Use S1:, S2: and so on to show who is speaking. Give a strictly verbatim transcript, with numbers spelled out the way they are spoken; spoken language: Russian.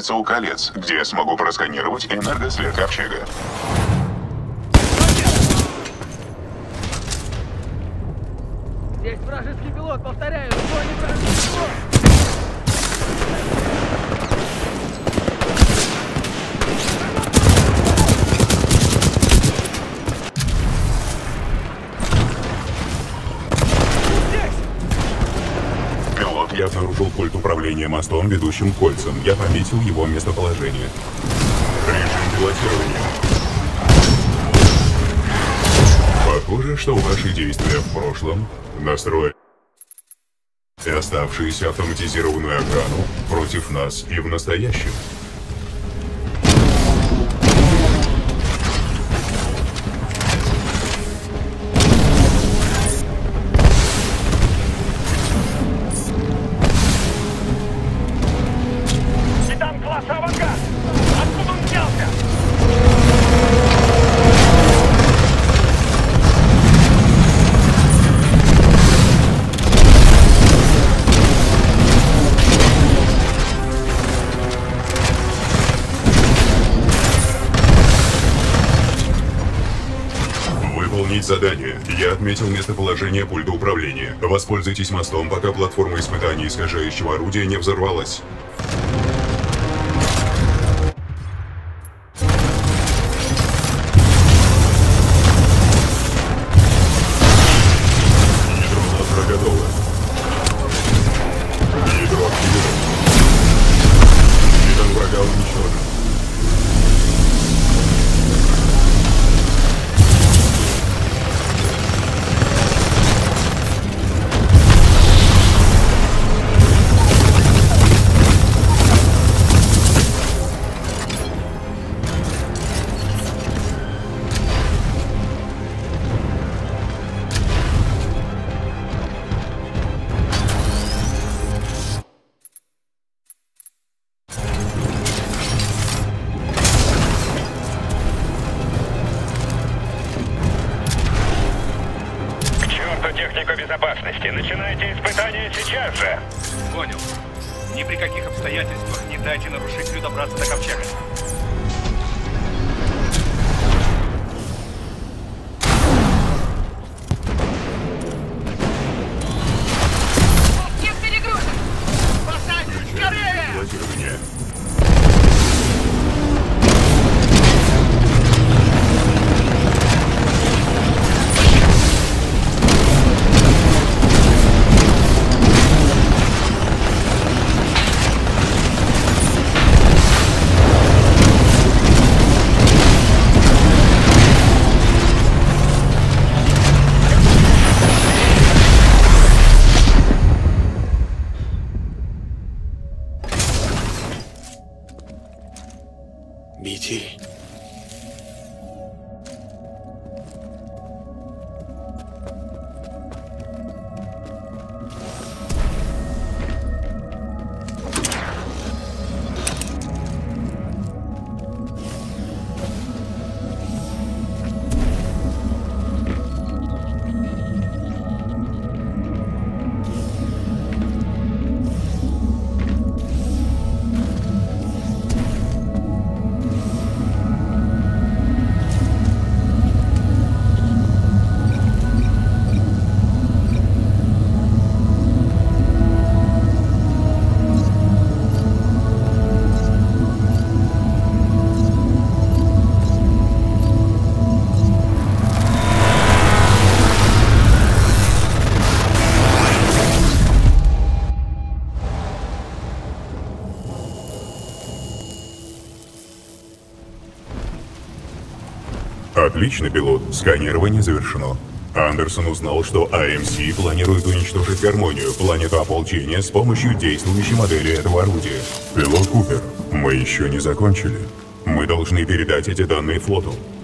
S1: находится у колец, где я смогу просканировать энергослед ковчега.
S2: Здесь вражеский пилот, повторяю, сзоне вражеский пилот!
S3: Я обнаружил пульт управления мостом, ведущим к кольцам. Я пометил его местоположение. Режим пилотирования. Похоже, что ваши действия в прошлом настроили и оставшуюся автоматизированную охрану против нас и в настоящем. Выполнить задание. Я отметил местоположение пульта управления. Воспользуйтесь мостом, пока платформа испытаний искажающего орудия не взорвалась. Ядро лазера готово. Ядро активировано. Титан врага уничтожен.
S4: Технику безопасности. Начинайте испытание сейчас же.
S5: Понял. Ни при каких обстоятельствах не дайте нарушителю добраться до ковчега.
S2: Всех перегрузок! Спасайтесь скорее!
S3: Пилотирование.
S6: Мити.
S3: Отлично, пилот. Сканирование завершено. Андерсон узнал, что А Эм Си планирует уничтожить Гармонию, планету ополчения, с помощью действующей модели этого орудия. Пилот Купер, мы еще не закончили. Мы должны передать эти данные флоту.